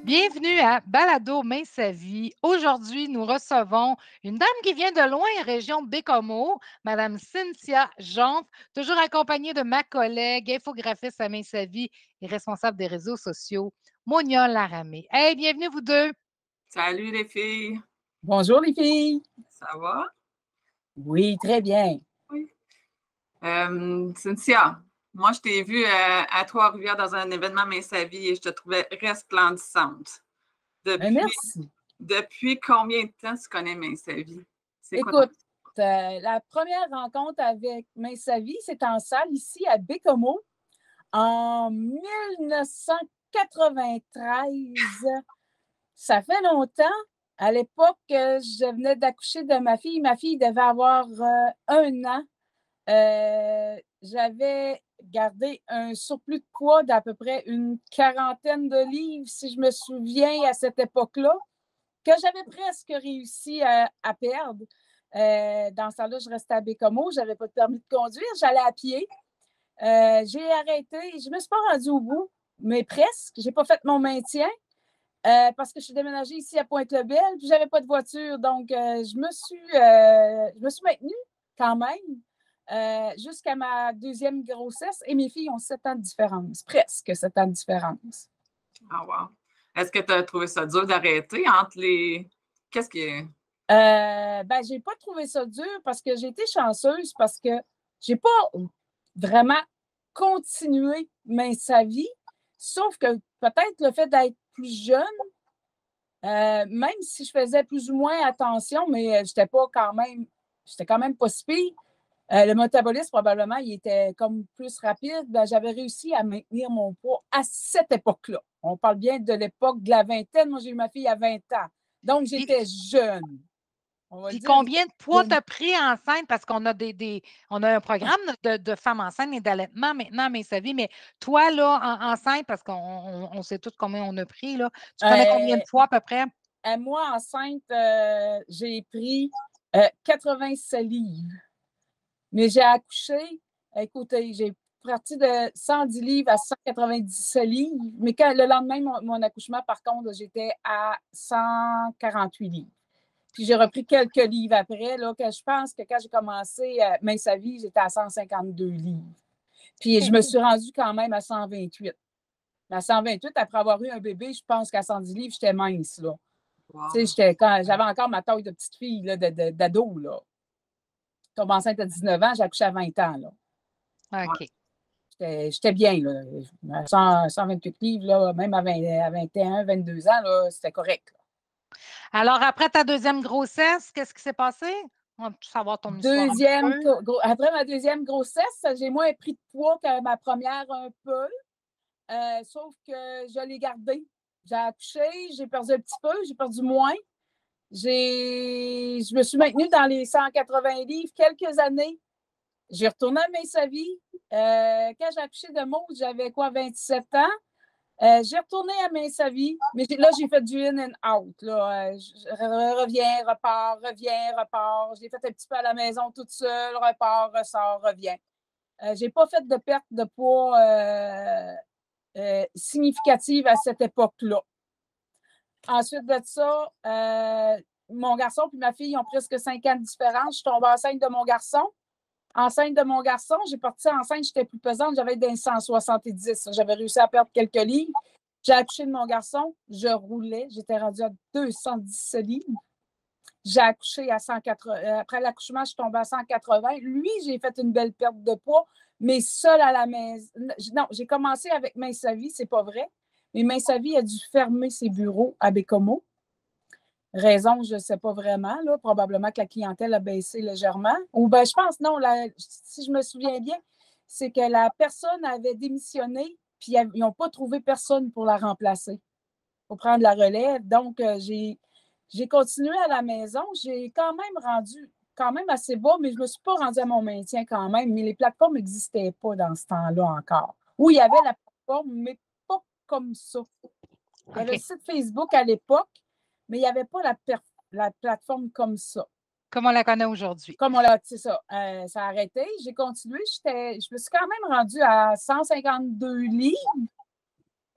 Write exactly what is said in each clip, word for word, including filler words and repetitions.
Bienvenue à Balado Main sa vie. Aujourd'hui, nous recevons une dame qui vient de loin, région de Bécomo, Madame Cynthia Jonf, toujours accompagnée de ma collègue, infographiste à Main sa vie et responsable des réseaux sociaux, Monia Laramé. Hey, bienvenue vous deux. Salut les filles. Bonjour les filles. Ça va? Oui, très bien. Oui. Euh, Cynthia, moi, je t'ai vue à, à Trois-Rivières dans un événement Main sa vie et je te trouvais resplendissante. Ben, Depuis, merci. depuis combien de temps tu connais Main sa vie? C'est quoi Écoute, euh, la première rencontre avec Main sa vie, c'est en salle ici à Bécomo en mille neuf cent quatre-vingt-treize. Ça fait longtemps. À l'époque, euh, je venais d'accoucher de ma fille. Ma fille devait avoir euh, un an. Euh, j'avais gardé un surplus de poids d'à peu près une quarantaine de livres, si je me souviens, à cette époque-là, que j'avais presque réussi à, à perdre. Euh, dans ce temps-là, je restais à Bécomo, je n'avais pas de permis de conduire, j'allais à pied. Euh, j'ai arrêté, je ne me suis pas rendue au bout, mais presque. Je n'ai pas fait mon maintien euh, parce que je suis déménagée ici à Pointe-le-Bel, puis je n'avais pas de voiture. Donc, euh, je, me suis, euh, je me suis maintenue quand même euh, jusqu'à ma deuxième grossesse et mes filles ont sept ans de différence, presque sept ans de différence. Ah, wow. Est-ce que tu as trouvé ça dur d'arrêter entre les. Qu'est-ce que. Euh, ben, j'ai pas trouvé ça dur parce que j'ai été chanceuse parce que j'ai pas vraiment continué mais sa vie, sauf que peut-être le fait d'être plus jeune, euh, même si je faisais plus ou moins attention, mais j'étais pas quand même, j'étais quand même pas si pire. Euh, le métabolisme, probablement, il était comme plus rapide. Ben, j'avais réussi à maintenir mon poids à cette époque-là. On parle bien de l'époque de la vingtaine. Moi, j'ai eu ma fille à vingt ans. Donc, j'étais jeune. Puis combien de poids tu as pris enceinte? Parce qu'on a des, des on a un programme de, de femmes enceintes et d'allaitement maintenant, mais sa vie. Mais toi, là, en, enceinte, parce qu'on on, on sait tous combien on a pris, là. Tu prenais euh, combien de poids à peu près? À moi, enceinte, euh, j'ai pris euh, quatre-vingt-sept livres. Mais j'ai accouché, écoutez, j'ai parti de cent dix livres à cent quatre-vingt-dix-sept livres. Mais quand, le lendemain, mon, mon accouchement, par contre, j'étais à cent quarante-huit livres. Puis j'ai repris quelques livres après, là, que je pense que quand j'ai commencé euh, Main sa vie, j'étais à cent cinquante-deux livres. Puis je me suis rendue quand même à cent vingt-huit. À cent vingt-huit, après avoir eu un bébé, je pense qu'à cent dix livres, j'étais mince, là. Wow. Tu sais, j'avais encore ma taille de petite fille, là, d'ado, là. Je tombe enceinte à dix-neuf ans, j'ai accouché à vingt ans, là. OK. J'étais bien, là. À cent vingt-huit livres, là, même à, vingt, à vingt et un, vingt-deux ans, là, c'était correct, là. Alors, après ta deuxième grossesse, qu'est-ce qui s'est passé? On peut savoir ton deuxième, histoire. Après ma deuxième grossesse, j'ai moins pris de poids que ma première un peu, euh, sauf que je l'ai gardé. J'ai accouché, j'ai perdu un petit peu, j'ai perdu moins. J'ai, je me suis maintenue dans les cent quatre-vingts livres quelques années. J'ai retourné à Main sa vie. Euh, quand j'ai accouché de Maud, j'avais quoi, vingt-sept ans. Euh, j'ai retourné à Main sa vie, mais là, j'ai fait du in and out. Là. Je reviens, repars, reviens, repars. J'ai fait un petit peu à la maison toute seule, repars, ressort, reviens. Euh, j'ai pas fait de perte de poids euh, euh, significative à cette époque-là. Ensuite de ça, euh, mon garçon et ma fille ont presque cinq ans de différence. Je suis tombée enceinte de mon garçon. Enceinte de mon garçon, j'ai parti enceinte, j'étais plus pesante, j'avais des cent soixante-dix. J'avais réussi à perdre quelques livres. J'ai accouché de mon garçon, je roulais, j'étais rendue à deux cent dix-sept livres. J'ai accouché à cent quatre-vingts. Après l'accouchement, je suis tombée à cent quatre-vingts. Lui, j'ai fait une belle perte de poids, mais seule à la maison. Non, j'ai commencé avec Main sa vie, c'est pas vrai. Mais Main sa vie a dû fermer ses bureaux à Bécomo. Raison, je ne sais pas vraiment. Là. Probablement que la clientèle a baissé légèrement. Ou bien, je pense, non, la, si je me souviens bien, c'est que la personne avait démissionné, puis ils n'ont pas trouvé personne pour la remplacer, pour prendre la relève. Donc, euh, j'ai, j'ai continué à la maison. J'ai quand même rendu quand même assez bas, mais je ne me suis pas rendue à mon maintien quand même. Mais les plateformes n'existaient pas dans ce temps-là encore. Oui, il y avait la plateforme, mais pas comme ça. Il y avait okay. le site Facebook à l'époque, mais il n'y avait pas la, la plateforme comme ça. Comme on la connaît aujourd'hui. Comme on l'a, c'est ça. Euh, ça a arrêté. J'ai continué. J'étais, je me suis quand même rendue à cent cinquante-deux livres.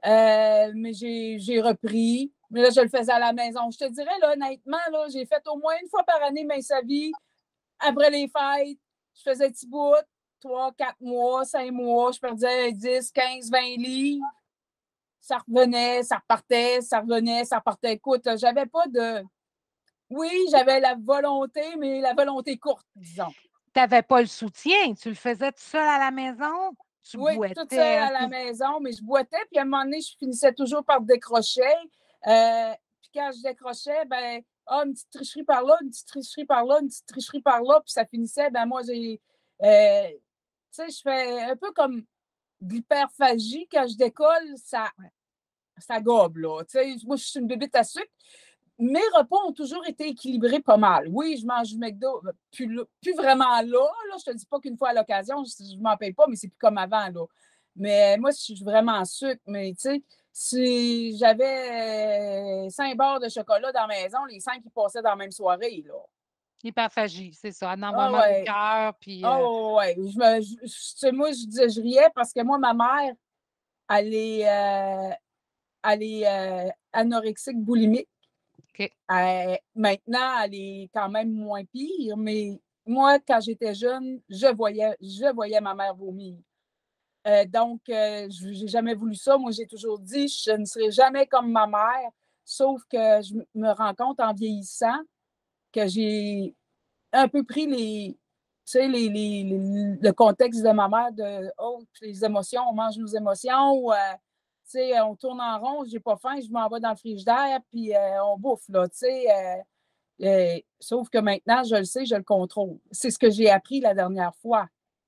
Euh, mais j'ai, j'ai repris. Mais là, je le faisais à la maison. Je te dirais, là, honnêtement, là, j'ai fait au moins une fois par année Mince à vie. Après les fêtes, je faisais petit bout, trois, quatre mois, cinq mois, je perdais dix, quinze, vingt livres. Ça revenait, ça repartait, ça revenait, ça repartait. Écoute, j'avais pas de. Oui, j'avais la volonté, mais la volonté courte, disons. Tu n'avais pas le soutien, tu le faisais tout seul à la maison? Tu Oui, toute seule boitais, à la OK. maison, mais je boitais, puis à un moment donné, je finissais toujours par décrocher. Euh, puis quand je décrochais, ben, ah, une petite tricherie par là, une petite tricherie par là, une petite tricherie par là, puis ça finissait, ben moi, j'ai. Euh, tu sais, je fais un peu comme de l'hyperphagie. Quand je décolle, ça, Ouais. ça gobe, là. Tu sais, moi, je suis une bébête à sucre. Mes repas ont toujours été équilibrés pas mal. Oui, je mange du McDo, plus, là- plus vraiment là, là. Je te dis pas qu'une fois à l'occasion, je, je m'en paye pas, mais c'est plus comme avant, là. Mais moi, je suis vraiment en sucre, mais tu sais, si j'avais euh, cinq barres de chocolat dans la maison, les cinq, ils passaient dans la même soirée, là. Hyperphagie, c'est ça. En avoir Ah mal au ouais. cœur, puis Ah euh, ouais. Je me, je- je- tu sais, moi, je disais, je riais parce que moi, ma mère, elle est, euh, elle est euh, anorexique boulimique. OK. Euh, maintenant, elle est quand même moins pire, mais moi, quand j'étais jeune, je voyais, je voyais ma mère vomir. Euh, donc, euh, je n'ai jamais voulu ça. Moi, j'ai toujours dit, je ne serai jamais comme ma mère, sauf que je me rends compte en vieillissant que j'ai un peu pris les, tu sais, les, les, les- le contexte de ma mère de, oh, les émotions, on mange nos émotions, ou, euh, tu sais, on tourne en rond, j'ai pas faim, je m'en vais dans le frigidaire, puis euh, on bouffe, là, tu sais. Euh, euh, sauf que maintenant, je le sais, je le contrôle. C'est ce que j'ai appris la dernière fois.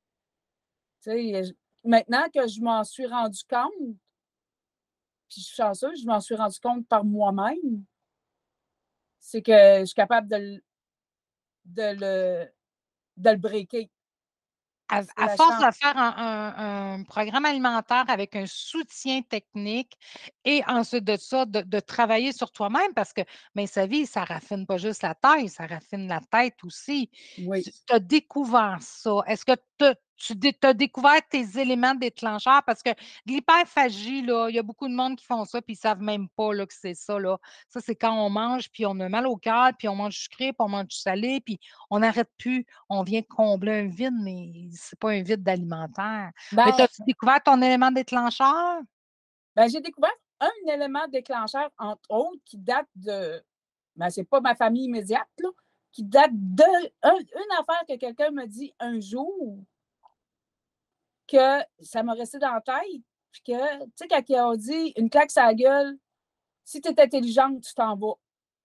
Tu sais, je- maintenant que je m'en suis rendu compte, puis je suis chanceuse, je m'en suis rendu compte par moi-même, c'est que je suis capable de, le- de le, de le breaker. À, C'est à la force chance. de faire un, un- un programme alimentaire avec un soutien technique et ensuite de ça, de, de travailler sur toi-même parce que, mais sa vie, ça raffine pas juste la taille, ça raffine la tête aussi. Oui. Tu as découvert ça. Est-ce que t'as- tu as découvert tes éléments déclencheurs? Parce que l'hyperphagie, là, il y a beaucoup de monde qui font ça puis ils ne savent même pas là, que c'est ça. Là. Ça, c'est quand on mange puis on a mal au cœur, puis on mange sucré, puis on mange du salé, puis on n'arrête plus. On vient de combler un vide, mais c'est pas un vide alimentaire. Mais Ben, as-tu découvert ton élément déclencheur? ben, j'ai découvert un élément déclencheur, entre autres, qui date de. Ben, c'est pas ma famille immédiate, là, qui date de un- une affaire que quelqu'un me dit un jour que ça m'a resté dans la tête. Puis que, tu sais, quand on dit une claque sur la gueule, si tu es intelligente, tu t'en vas.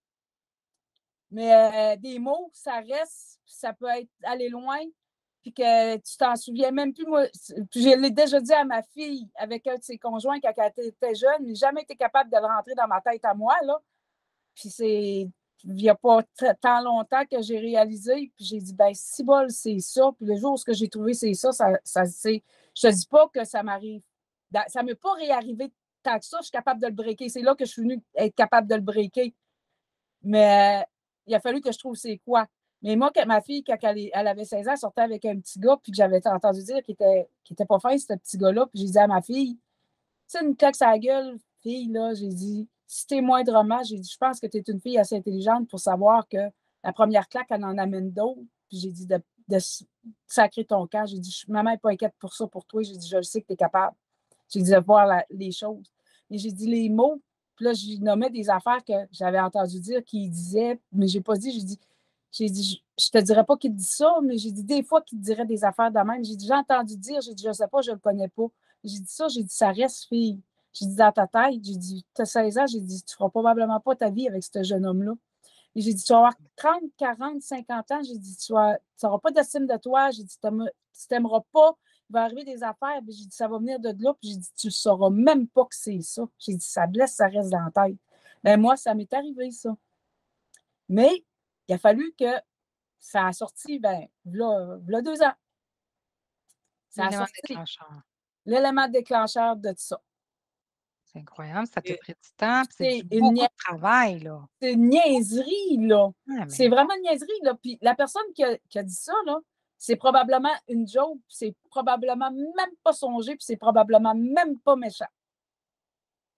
Mais euh, des mots, ça reste, ça peut être aller loin, puis que tu t'en souviens même plus. Moi, puis je l'ai déjà dit à ma fille avec un de ses conjoints quand elle était jeune, mais jamais été capable de le rentrer dans ma tête à moi, là. Puis c'est, il n'y a pas t- tant longtemps que j'ai réalisé, puis j'ai dit, ben si bol, c'est ça. Puis le jour où j'ai trouvé c'est ça, ça, ça c'est, je te dis pas que ça m'arrive. Ça ne m'est pas réarrivé tant que ça, je suis capable de le breaker. C'est là que je suis venue être capable de le breaker. Mais euh, il a fallu que je trouve c'est quoi. Mais moi, quand ma fille, quand elle, elle avait seize ans, elle sortait avec un petit gars, puis que j'avais entendu dire qu'il était, qu'il était pas fin, ce petit gars-là. Puis j'ai dit à ma fille, tu sais, une claque sur la gueule, fille, là, j'ai dit, si t'es moindrement, j'ai dit, je pense que tu es une fille assez intelligente pour savoir que la première claque, elle en amène d'autres. Puis j'ai dit, de, de sacrer ton camp. J'ai dit, maman n'est pas inquiète pour ça, pour toi. J'ai dit, je le sais que tu es capable. J'ai dit, de voir la, les choses. Et j'ai dit, les mots, puis là, je nommais des affaires que j'avais entendu dire qu'il disait, mais je n'ai pas dit, j'ai dit, j'ai dit, je, ne te dirais pas qu'il dit ça, mais j'ai dit des fois qu'il dirait des affaires de même. J'ai dit, j'ai entendu dire, j'ai dit, je ne sais pas, je ne le connais pas. J'ai dit ça, j'ai dit, ça reste fille. J'ai dit, dans ta tête, j'ai dit, tu as seize ans, j'ai dit, tu ne feras probablement pas ta vie avec ce jeune homme-là. Et j'ai dit, tu vas avoir trente, quarante, cinquante ans, j'ai dit, tu n'auras pas d'estime de toi, j'ai dit, tu n'aimeras pas, il va arriver des affaires, puis j'ai dit, ça va venir de là, puis j'ai dit, tu ne sauras même pas que c'est ça. J'ai dit, ça blesse, ça reste dans la tête. Ben moi, ça m'est arrivé, ça. Mais il a fallu que ça a sorti, ben, là, là deux ans. Ça a L'élément sorti déclencheur. l'élément déclencheur de ça. C'est incroyable, ça t'a Et- pris du temps, puis c'est C'est du une, beaucoup de travail, là. c'est une niaiserie, là. Ah, C'est mais vraiment une niaiserie, là. Puis la personne qui a, qui a dit ça, là, c'est probablement une joke, puis c'est probablement même pas songé, puis c'est probablement même pas méchant.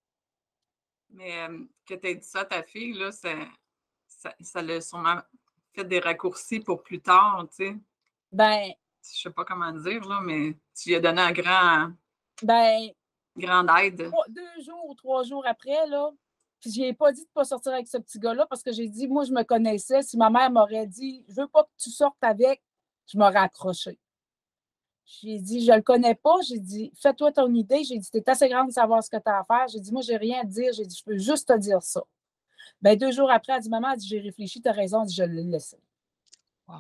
Mais euh, que tu aies dit ça à ta fille, là, ça, ça, ça l'a sûrement fait des raccourcis pour plus tard, tu sais. Ben, Je sais pas comment dire, là, mais tu lui as donné un grand, ben, grande aide. trois- deux jours ou trois jours après, là, puis je n'ai pas dit de ne pas sortir avec ce petit gars-là parce que j'ai dit, moi, je me connaissais. Si ma mère m'aurait dit, je veux pas que tu sortes avec, je m'aurais accroché. J'ai dit, je le connais pas. J'ai dit, fais-toi ton idée. J'ai dit, t'es assez grande de savoir ce que tu as à faire. J'ai dit, moi, j'ai rien à te dire. J'ai dit, je peux juste te dire ça. Ben, deux jours après, elle dit, maman, elle dit, j'ai réfléchi, tu as raison. Elle dit, je l'ai laissé. Wow.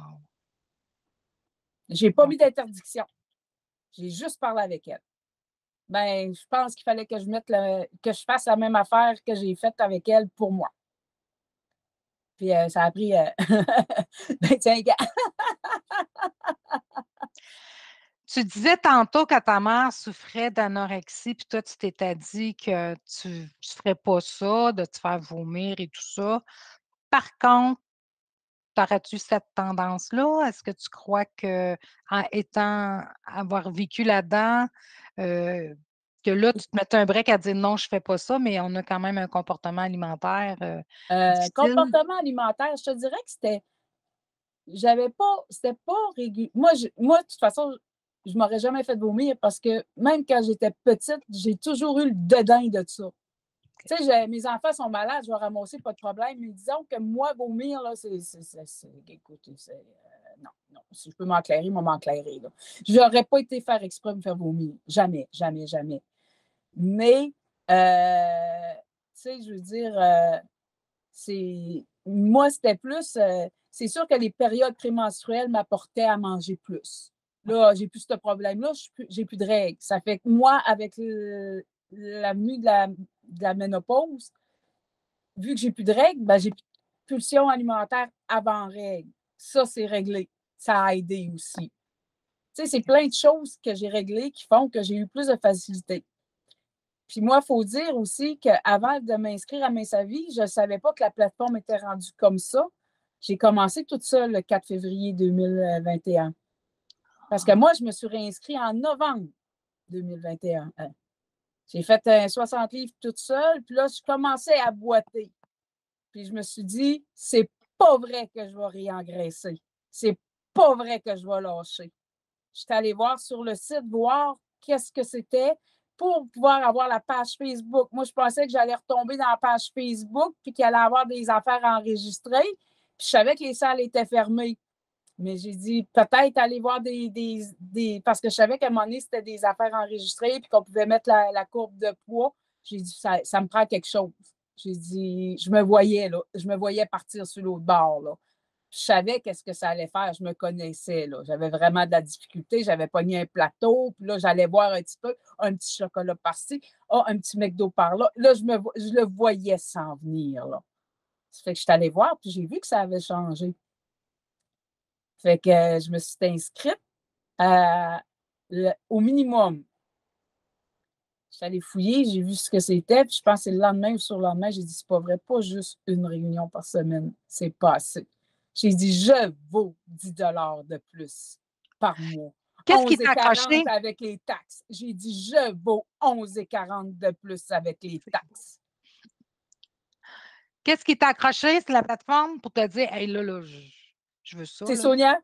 J'ai pas Wow. mis d'interdiction. J'ai juste parlé avec elle. Ben, je pense qu'il fallait que je mette le, que je fasse la même affaire que j'ai faite avec elle pour moi. Puis euh, ça a pris euh, vingt-cinq ans. Tu disais tantôt que ta mère souffrait d'anorexie, puis toi, tu t'étais dit que tu ne ferais pas ça, de te faire vomir et tout ça. Par contre, aurais-tu cette tendance-là? Est-ce que tu crois que en étant, avoir vécu là-dedans, euh, que là, tu te mettais un break à dire non, je ne fais pas ça, mais on a quand même un comportement alimentaire euh, Euh, difficile? comportement alimentaire, je te dirais que c'était. J'avais pas. C'était pas régulier. Moi, je, moi, de toute façon, je m'aurais jamais fait vomir parce que même quand j'étais petite, j'ai toujours eu le dédain de ça. Tu sais, mes enfants sont malades, je vais ramasser, pas de problème. Mais disons que moi, vomir, là, c'est. Écoute, c'est. Euh, non, non. Si je peux m'enclairer, moi, m'enclairer. Je n'aurais pas été faire exprès de me faire vomir. Jamais, jamais, jamais. Mais, euh, tu sais, je veux dire, euh, c'est. Moi, c'était plus. Euh, c'est sûr que les périodes prémenstruelles m'apportaient à manger plus. Là, j'ai plus ce problème-là, j'ai plus de règles. Ça fait que moi, avec le, la venue de la, de la ménopause, vu que j'ai plus de règles, ben, j'ai plus de pulsion alimentaire avant règles. Ça, c'est réglé. Ça a aidé aussi. Tu sais, c'est plein de choses que j'ai réglées qui font que j'ai eu plus de facilité. Puis moi, il faut dire aussi qu'avant de m'inscrire à Mensavie, je ne savais pas que la plateforme était rendue comme ça. J'ai commencé toute seule le quatre février deux mille vingt et un. Parce que moi, je me suis réinscrite en novembre deux mille vingt et un. J'ai fait un soixante livres toute seule, puis là, je commençais à boiter. Puis je me suis dit, c'est pas vrai que je vais réengraisser. C'est pas vrai que je vais lâcher. Je suis allée voir sur le site, voir qu'est-ce que c'était pour pouvoir avoir la page Facebook. Moi, je pensais que j'allais retomber dans la page Facebook puis qu'il allait avoir des affaires enregistrées. Puis je savais que les salles étaient fermées. Mais j'ai dit, peut-être aller voir des, des, des... Parce que je savais qu'à un moment donné, c'était des affaires enregistrées puis qu'on pouvait mettre la, la courbe de poids. J'ai dit, ça, ça me prend quelque chose. J'ai dit, je me voyais, là. Je me voyais partir sur l'autre bord, là. Je savais qu'est-ce que ça allait faire. Je me connaissais, là. J'avais vraiment de la difficulté. J'avais pogné un plateau. Puis là, j'allais boire un petit peu, un petit chocolat par-ci, oh, un petit McDo par-là. Là, je, me, je le voyais s'en venir, là. Ça fait que je suis allée voir, puis j'ai vu que ça avait changé. Fait que euh, je me suis inscrite à, le, au minimum. Je suis allée fouiller, j'ai vu ce que c'était, puis je pense que c'est le lendemain ou sur le lendemain, j'ai dit, c'est pas vrai, pas juste une réunion par semaine, c'est pas assez. J'ai dit, je vaux dix dollars de plus par mois. Qu'est-ce qui t'a accroché? Avec les taxes. J'ai dit, je vaux onze et quarante de plus avec les taxes. Qu'est-ce qui t'a accroché sur la plateforme pour te dire, hey, là, là, je, je veux ça? C'est Sonia.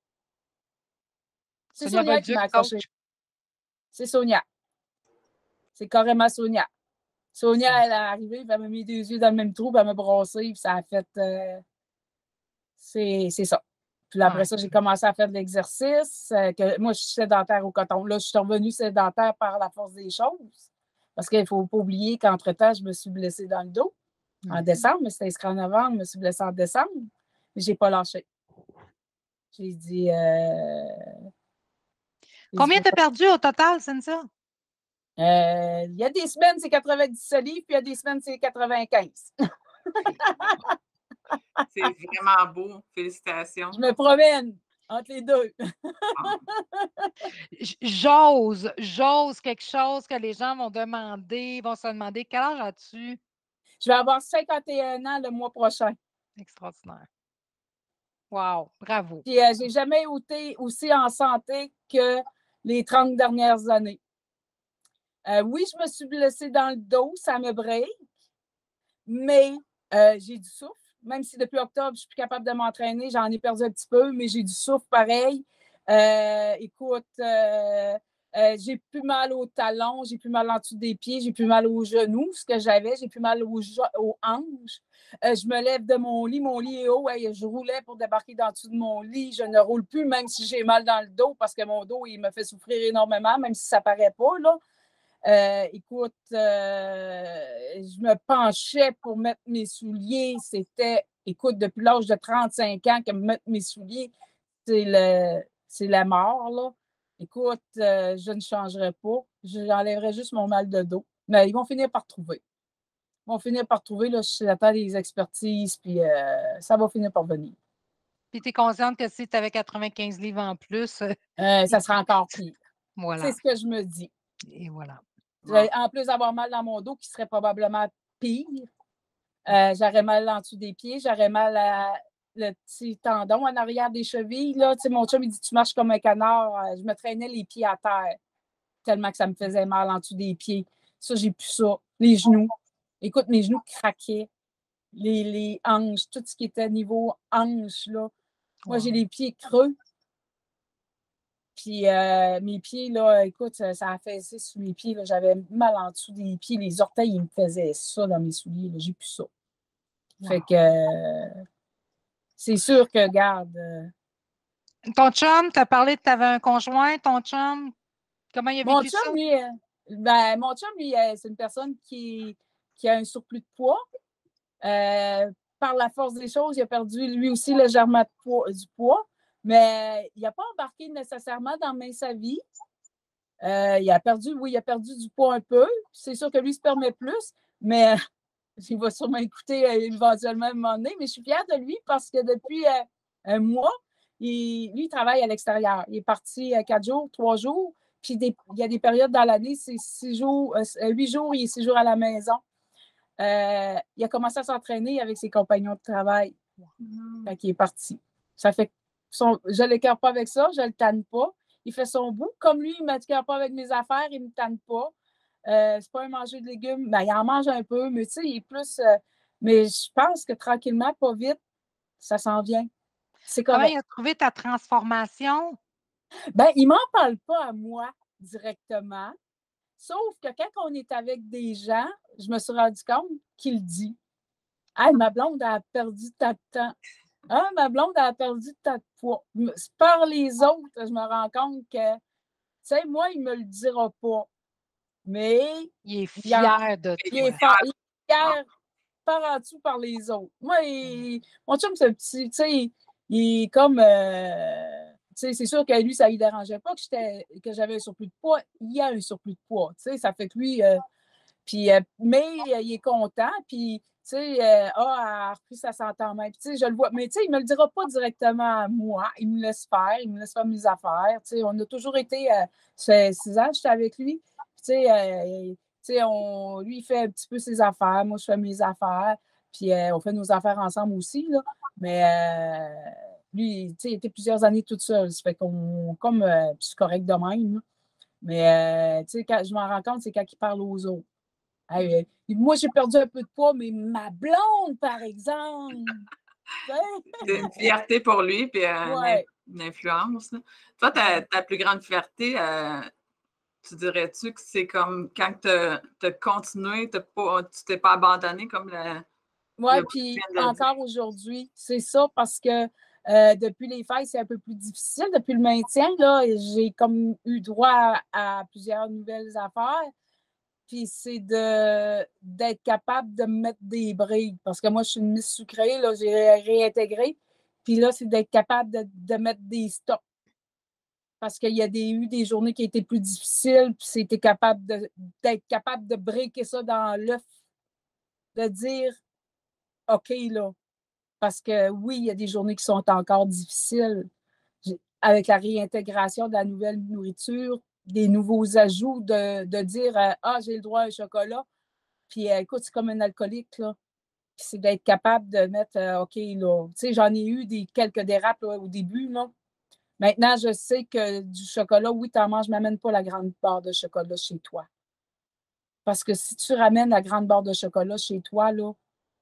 C'est Sonia, Sonia qui m'a accroché. C'est Sonia. C'est carrément Sonia. Sonia, elle est arrivée, elle m'a mis des yeux dans le même trou, elle m'a brossé, puis ça a fait. Euh, c'est ça. Puis après ouais. ça, j'ai commencé à faire de l'exercice. Euh, que, moi, je suis sédentaire au coton. Là, je suis revenue sédentaire par la force des choses. Parce qu'il ne faut pas oublier qu'entre-temps, je me suis blessée dans le dos mm-hmm. en décembre. Mais c'était inscrit en novembre, je me suis blessée en décembre. Mais je n'ai pas lâché. J'ai dit. Euh, Combien tu as perdu au total, Cynthia? Euh, il y a des semaines, c'est quatre-vingt-dix-sept livres, puis il y a des semaines, c'est quatre-vingt-quinze. C'est vraiment beau. Félicitations. Je me promène entre les deux. J'ose, j'ose quelque chose que les gens vont demander, vont se demander, quel âge as-tu? Je vais avoir cinquante et un ans le mois prochain. Extraordinaire. Wow, bravo. Puis euh, je n'ai jamais été aussi en santé que les trente dernières années. Euh, oui, je me suis blessée dans le dos, ça me break. mais euh, j'ai du souffle. Même si depuis octobre, je ne suis plus capable de m'entraîner, j'en ai perdu un petit peu, mais j'ai du souffle pareil. Euh, écoute, euh, euh, j'ai plus mal aux talons, j'ai plus mal en dessous des pieds, j'ai plus mal aux genoux, ce que j'avais, j'ai plus mal aux, aux hanches. Euh, je me lève de mon lit, mon lit est haut, ouais, je roulais pour débarquer dans dessous de mon lit, je ne roule plus, même si j'ai mal dans le dos, parce que mon dos, il me fait souffrir énormément, même si ça ne paraît pas, là. Euh, écoute, euh, je me penchais pour mettre mes souliers. C'était, écoute, depuis l'âge de trente-cinq ans que mettre mes souliers, c'est le, c'est la mort, là. Écoute, euh, je ne changerai pas. J'enlèverai juste mon mal de dos. Mais ils vont finir par trouver. Ils vont finir par trouver, là, j'attends des expertises, puis euh, ça va finir par venir. Puis tu es consciente que si tu avais quatre-vingt-quinze livres en plus, euh, ça sera encore pire. Voilà. C'est ce que je me dis. Et voilà. En plus d'avoir mal dans mon dos, qui serait probablement pire, euh, j'aurais mal en dessous des pieds, j'aurais mal à le petit tendon en arrière des chevilles. Là. Tu sais, mon chum, il dit « Tu marches comme un canard. » Je me traînais les pieds à terre tellement que ça me faisait mal en dessous des pieds. Ça, j'ai plus ça. Les genoux. Écoute, mes genoux craquaient. Les, les hanches, tout ce qui était niveau hanches, là. Moi, wow. J'ai les pieds creux. Puis euh, mes pieds, là, écoute, ça, ça a fait ça sous mes pieds. J'avais mal en dessous des pieds. Les orteils, ils me faisaient ça dans mes souliers. J'ai plus ça. Wow. Fait que euh, c'est sûr que, regarde. Euh, ton chum, tu as parlé que tu avais un conjoint. Ton chum, comment il a mon vécu chum, ça? Lui, euh, ben, mon chum, lui, euh, c'est une personne qui, qui a un surplus de poids. Euh, par la force des choses, il a perdu lui aussi légèrement de poids, du poids. Mais il n'a pas embarqué nécessairement dans sa vie. Euh, il a perdu, oui, il a perdu du poids un peu. C'est sûr que lui se permet plus, mais euh, il va sûrement écouter euh, éventuellement à un moment donné. Mais je suis fière de lui parce que depuis euh, un mois, il, lui, il travaille à l'extérieur. Il est parti euh, quatre jours, trois jours. Puis des, il y a des périodes dans l'année, c'est six jours, euh, huit jours, il est six jours à la maison. Euh, il a commencé à s'entraîner avec ses compagnons de travail. Mm. Fait qu'il est parti. Ça fait son, je ne l'écarte pas avec ça, je ne le tanne pas. Il fait son bout. Comme lui, il ne m'écarte pas avec mes affaires, il ne me tanne pas. Euh, c'est pas un manger de légumes. Ben, il en mange un peu, mais tu sais, il est plus. Euh, mais je pense que tranquillement, pas vite, ça s'en vient. C'est correct. Comment il a trouvé ta transformation? Ben, il ne m'en parle pas à moi directement. Sauf que quand on est avec des gens, je me suis rendu compte qu'il dit. Hey, ma blonde a perdu tant de temps. Ah, ma blonde a perdu tant de poids. Par les autres, je me rends compte que, tu sais, moi, il ne me le dira pas. Mais. Il est fier il en, de il toi. Est fier, il est fier par en dessous par les autres. Moi, il, mon chum, c'est petit, tu sais, il est comme. Euh, tu sais, c'est sûr que lui, ça ne lui dérangeait pas que, que j'avais un surplus de poids. Il y a un surplus de poids. Tu sais, ça fait que lui. Euh, puis, euh, mais euh, il est content. Puis, tu sais, euh, ah, elle a repris sa santé en main. Puis, tu sais, je le vois. Mais, tu sais, il ne me le dira pas directement à moi. Il me laisse faire. Il me laisse faire mes affaires. Tu sais, on a toujours été. Euh, ça fait six ans que j'étais avec lui. Puis, tu sais, euh, tu sais, on, lui, il fait un petit peu ses affaires. Moi, je fais mes affaires. Puis, euh, on fait nos affaires ensemble aussi, là. Mais, euh, lui, tu sais, il était plusieurs années toute seule. Ça fait qu'on. Comme. Euh, c'est correct de même, là. Mais, euh, tu sais, quand je m'en rends compte, c'est quand il parle aux autres. Hey, moi, j'ai perdu un peu de poids, mais ma blonde, par exemple. C'est une fierté pour lui, puis euh, ouais. une influence. Là. Toi, ta, ta plus grande fierté, euh, tu dirais-tu que c'est comme quand tu as continué, t'as pas, tu t'es pas abandonné comme le. Oui, puis encore aujourd'hui, c'est ça parce que euh, depuis les fêtes, c'est un peu plus difficile. Depuis le maintien, là, j'ai comme eu droit à, à plusieurs nouvelles affaires. Puis c'est de, d'être capable de mettre des briques. Parce que moi, je suis une miss sucrée, là, j'ai réintégré. Puis là, c'est d'être capable de, de mettre des stocks. Parce qu'il y a des, eu des journées qui étaient plus difficiles, puis c'était capable de, d'être capable de briquer ça dans l'œuf. De dire, OK, là. Parce que oui, il y a des journées qui sont encore difficiles. Avec la réintégration de la nouvelle nourriture, des nouveaux ajouts, de, de dire euh, ah, j'ai le droit à un chocolat. Puis euh, écoute, c'est comme un alcoolique, là. Puis c'est d'être capable de mettre euh, OK, là. Tu sais, j'en ai eu des, quelques dérapes là, au début, là. Maintenant, je sais que du chocolat, oui, tu en manges, mais m'amène pas la grande barre de chocolat chez toi. Parce que si tu ramènes la grande barre de chocolat chez toi, là,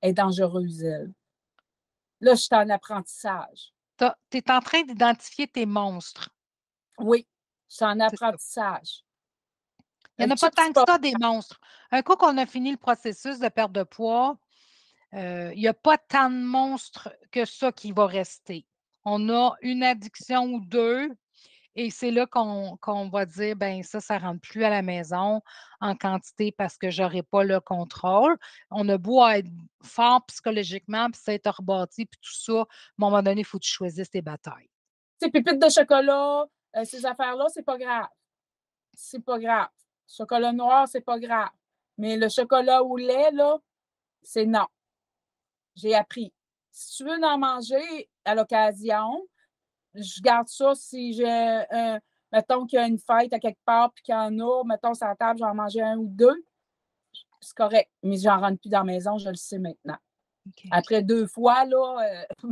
est dangereuse, elle. Là, je suis en apprentissage. Tu es en train d'identifier tes monstres. Oui, je suis en C'est ça. apprentissage. Il n'y en Le a pas chips tant que spot, ça, des monstres. Un coup qu'on a fini le processus de perte de poids, euh, il n'y a pas tant de monstres que ça qui va rester. On a une addiction ou deux, et c'est là qu'on qu'on va dire, ben ça, ça ne rentre plus à la maison en quantité parce que je n'aurai pas le contrôle. On a beau être fort psychologiquement, puis s'être rebâti, puis tout ça, à un moment donné, il faut que tu choisisses tes batailles. ces pépites de chocolat, euh, ces affaires-là, c'est pas grave. C'est pas grave. Chocolat noir, c'est pas grave. Mais le chocolat au lait, là, c'est non. J'ai appris. Si tu veux en manger à l'occasion, je garde ça si j'ai un. Mettons qu'il y a une fête à quelque part puis qu'il y en a, mettons, sur la table, j'en mangeais un ou deux. C'est correct. Mais j'en rentre plus dans la maison, je le sais maintenant. OK. Après deux fois, là, euh,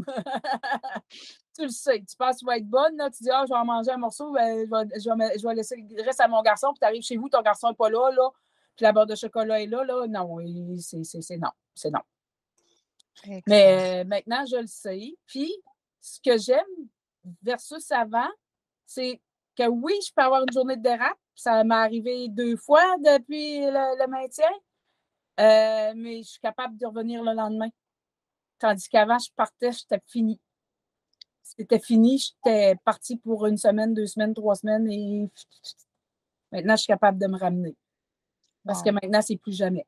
tu le sais. Tu penses que tu vas être bonne, là, tu dis, ah, je vais en manger un morceau, ben, je, vais, je, vais, je vais laisser le reste à mon garçon, puis tu arrives chez vous, ton garçon n'est pas là, là, puis la barre de chocolat est là, là. Non, c'est non. C'est non. Excellent. Mais euh, maintenant, je le sais. Puis, ce que j'aime versus avant, c'est que oui, je peux avoir une journée de dérape. Ça m'est arrivé deux fois depuis le, le maintien, euh, mais je suis capable de revenir le lendemain. Tandis qu'avant, je partais, j'étais fini. C'était fini, j'étais partie pour une semaine, deux semaines, trois semaines et maintenant, je suis capable de me ramener. Parce que Wow. maintenant, c'est plus jamais.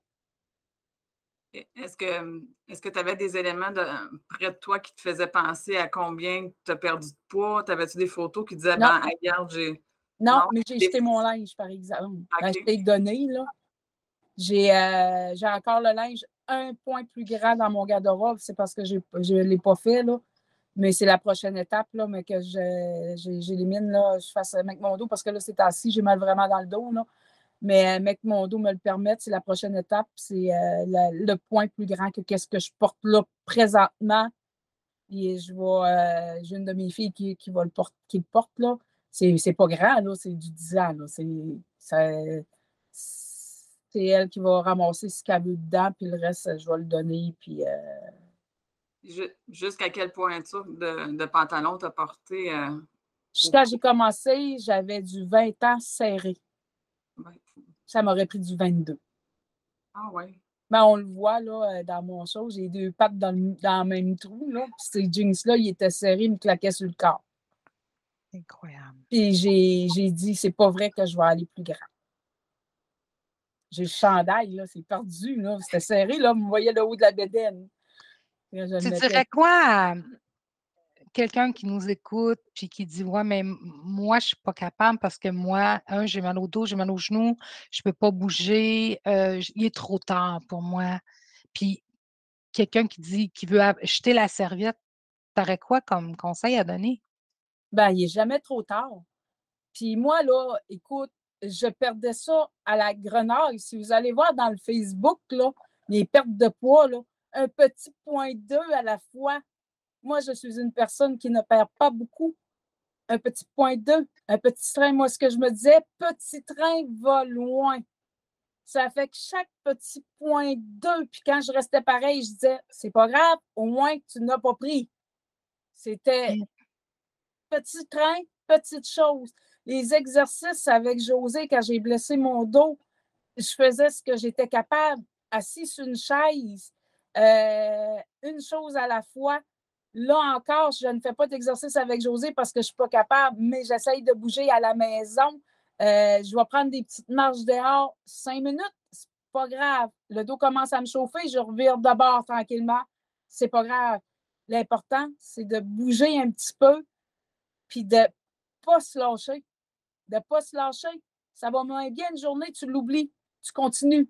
Est-ce que est-ce que tu avais des éléments de, près de toi qui te faisaient penser à combien tu as perdu de poids? T'avais-tu des photos qui disaient, Non. ben, hey, regarde, j'ai. Non, Non, mais j'ai des- jeté mon linge, par exemple. Ben, OK. je t'ai donné, là. J'ai euh, j'ai encore le linge un point plus grand dans mon garde-robe. C'est parce que j'ai- je ne l'ai pas fait, là. Mais c'est la prochaine étape, là, mais que je- je- j'élimine, là, je fasse avec mon dos, parce que là, c'est assis, j'ai mal vraiment dans le dos, là. Mais, mais que mon dos me le permette, c'est la prochaine étape. C'est euh, la- le point plus grand que qu'est-ce que je porte là présentement. Et je vois, euh, j'ai une de mes filles qui, qui, va le, porte, qui le porte, là. C'est, c'est pas grand, là, c'est du dix ans, là. C'est, ça, c'est elle qui va ramasser ce qu'elle veut dedans, puis le reste, je vais le donner, puis... Euh... Ju- Jusqu'à quelle pointure de, de pantalon tu as porté? Euh, Quand j'ai commencé, j'avais du vingt ans serré. ben, Ça m'aurait pris du vingt-deux. Ah oui. Ben, on le voit là, dans mon show, j'ai deux pattes dans le, dans le même trou. Là. Puis ces jeans-là, ils étaient serrés, ils me claquaient sur le corps. Incroyable. Puis j'ai, j'ai dit, c'est pas vrai que je vais aller plus grand. J'ai le chandail, là, c'est perdu. Là. C'était serré, là, vous me voyez le haut de la bédaine. Je le Tu mettais. dirais quoi à quelqu'un qui nous écoute puis qui dit ouais, mais m- moi, je suis pas capable parce que moi, un, j'ai mal au dos, j'ai mal aux genoux, je peux pas bouger, euh, j- il est trop tard pour moi. Puis quelqu'un qui dit qui veut a- jeter la serviette, t'aurais quoi comme conseil à donner? Ben, il n'est jamais trop tard. Puis moi, là, écoute, je perdais ça à la grenaille. Si vous allez voir dans le Facebook, là, les pertes de poids, là, un petit point deux à la fois. Moi, je suis une personne qui ne perd pas beaucoup. Un petit point deux, un petit train. Moi, ce que je me disais, petit train va loin. Ça fait que chaque petit point deux, puis quand je restais pareil, je disais, c'est pas grave, au moins que tu n'as pas pris. C'était petit train, petite chose. Les exercices avec José, quand j'ai blessé mon dos, je faisais ce que j'étais capable, assis sur une chaise, euh, une chose à la fois. Là encore, je ne fais pas d'exercice avec José parce que je ne suis pas capable, mais j'essaye de bouger à la maison. Euh, je vais prendre des petites marches dehors, cinq minutes, c'est pas grave. Le dos commence à me chauffer, je revire d'abord tranquillement, c'est pas grave. L'important, c'est de bouger un petit peu, puis de ne pas se lâcher. De ne pas se lâcher. Ça va moins bien une journée, tu l'oublies. Tu continues.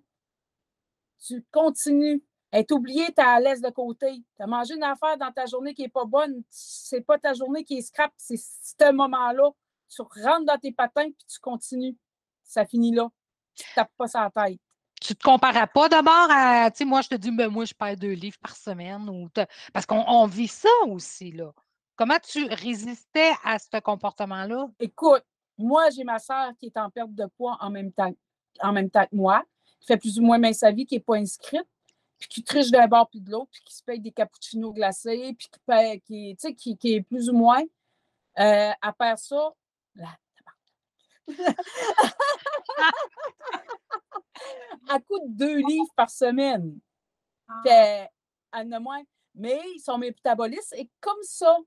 Tu continues. Être oublié, tu es à l'aise de côté. Tu as mangé une affaire dans ta journée qui n'est pas bonne. C'est pas ta journée qui est scrap, c'est ce moment-là. Tu rentres dans tes patins puis tu continues. Ça finit là. Tu ne tapes pas sa tête. Tu te comparais pas d'abord à, tu sais, moi, je te dis, ben, moi, je perds deux livres par semaine. Ou t'as- parce qu'on on vit ça aussi, là. Comment tu résistais à ce comportement-là? Écoute, moi, j'ai ma soeur qui est en perte de poids en même temps, en même temps que moi, qui fait plus ou moins bien sa vie, qui n'est pas inscrite. puis qui triche d'un bord puis de l'autre, puis qui se paye des cappuccinos glacés, puis qui, paye, qui, tu sais, qui, qui est plus ou moins, euh, à part ça, là, à coup de deux livres par semaine. Puis elle, elle en a moins. Mais son métabolisme est comme ça.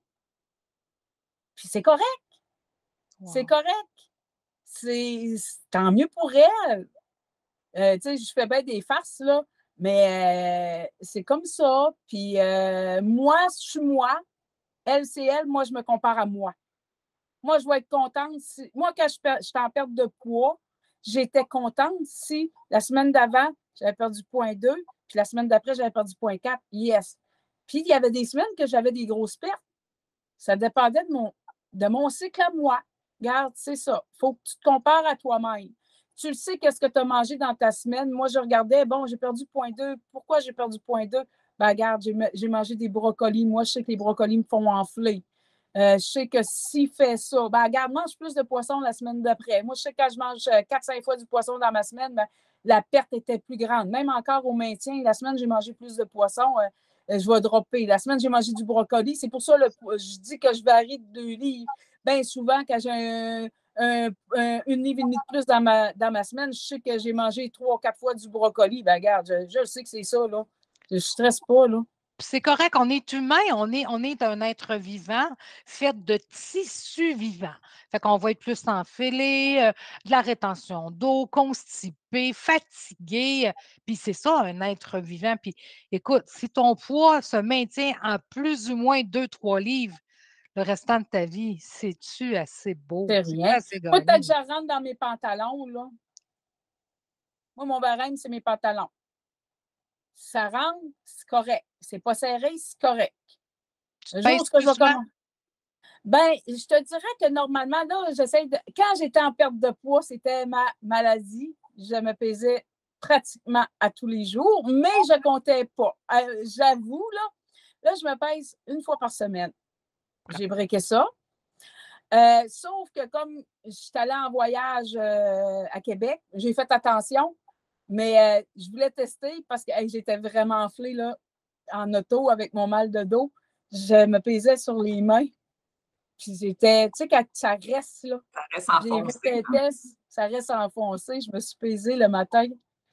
Puis c'est correct. Wow. C'est correct. C'est tant mieux pour elle. Euh, tu sais, je fais bien des farces, là, mais euh, c'est comme ça. Puis euh, moi, je suis moi. Elle, c'est elle. Moi, je me compare à moi. Moi, je vais être contente. Si... Moi, quand je j'étais en perte de poids, j'étais contente si la semaine d'avant, j'avais perdu zéro virgule deux, puis la semaine d'après, j'avais perdu zéro virgule quatre. Yes. Puis il y avait des semaines que j'avais des grosses pertes. Ça dépendait de mon, de mon cycle à moi. Regarde, c'est ça. Il faut que tu te compares à toi-même. Tu le sais, qu'est-ce que tu as mangé dans ta semaine. Moi, je regardais, bon, j'ai perdu zéro virgule deux. Pourquoi j'ai perdu zéro virgule deux? Ben, regarde, j'ai, j'ai mangé des brocolis. Moi, je sais que les brocolis me font enfler. Euh, je sais que s'il fait ça, ben, regarde, mange plus de poisson la semaine d'après. Moi, je sais que quand je mange quatre cinq fois du poisson dans ma semaine, ben, la perte était plus grande. Même encore au maintien, la semaine, j'ai mangé plus de poisson. Euh, je vais dropper. La semaine, j'ai mangé du brocoli. C'est pour ça que je dis que je varie de deux livres. Bien souvent, quand j'ai un, un, un, une livre et demie de plus dans ma, dans ma semaine, je sais que j'ai mangé trois ou quatre fois du brocoli. Ben regarde, je, je sais que c'est ça, là. Je ne stresse pas, là. C'est correct, on est humain, on est, on est un être vivant fait de tissus vivants. Fait qu'on va être plus enfilé, euh, de la rétention d'eau, constipé, fatigué. euh, Puis c'est ça, un être vivant. Puis écoute, si ton poids se maintient en plus ou moins deux trois livres le restant de ta vie, c'est-tu assez beau? C'est C'est rien. assez Moi, tant que gagné. je rentre dans mes pantalons, là, moi, mon barème, c'est mes pantalons. Ça rentre, c'est correct. C'est pas serré, c'est correct. Tu Le te jour où pèses je vais plus souvent? commencer. Ben, je te dirais que normalement, là, j'essaie de. Quand j'étais en perte de poids, c'était ma maladie. Je me pesais pratiquement à tous les jours, mais je ne comptais pas. Euh, j'avoue, là, là, je me pèse une fois par semaine. J'ai breaké ça. Euh, sauf que comme je suis allée en voyage euh, à Québec, j'ai fait attention, mais euh, je voulais tester parce que hey, j'étais vraiment enflée là, en auto avec mon mal de dos. Je me pesais sur les mains. Puis j'étais, tu sais, quand ça reste là, Ça reste j'ai enfoncé. fait un test, ça reste enfoncé. Je me suis pesée le matin,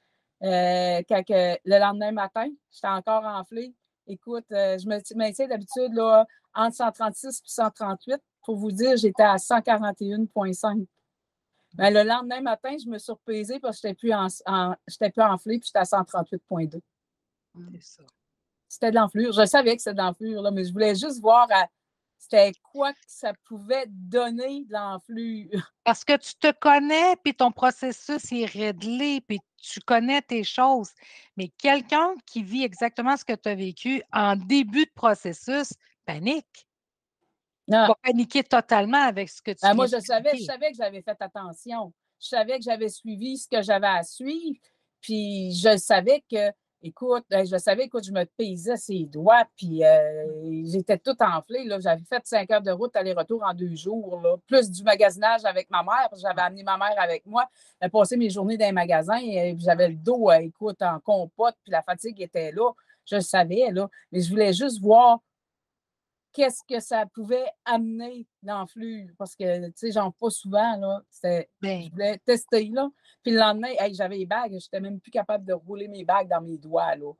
euh, quand que, le lendemain matin, j'étais encore enflée. Écoute, euh, je me maintiens d'habitude là, entre cent trente-six et cent trente-huit. Pour vous dire, j'étais à cent quarante et un virgule cinq. Mais le lendemain matin, je me suis repesée parce que je n'étais plus, en, en, plus enflée, puis j'étais à cent trente-huit virgule deux. C'est ça. C'était de l'enflure. Je savais que c'était de l'enflure, là, mais je voulais juste voir à, c'était quoi que ça pouvait donner de l'enflure. Parce que tu te connais, puis ton processus est réglé, puis tu connais tes choses. Mais quelqu'un qui vit exactement ce que tu as vécu en début de processus panique. Non. Va paniquer totalement avec ce que tu Ben, viens moi, je savais, je d'expliquer. savais que j'avais fait attention. Je savais que j'avais suivi ce que j'avais à suivre. Puis je savais que, écoute, je savais, écoute, je me pesais ses doigts, puis euh, j'étais toute enflée. Là. J'avais fait cinq heures de route aller-retour en deux jours, là. Plus du magasinage avec ma mère, parce que j'avais amené ma mère avec moi. J'ai passé mes journées dans les magasins, et j'avais le dos, euh, écoute, en compote, puis la fatigue était là. Je le savais, là. Mais je voulais juste voir qu'est-ce que ça pouvait amener l'enflure. Parce que, tu sais, j'en pas souvent, là. Ben, Je voulais tester, là. Puis le lendemain, hey, j'avais les bagues. Je n'étais même plus capable de rouler mes bagues dans mes doigts, là.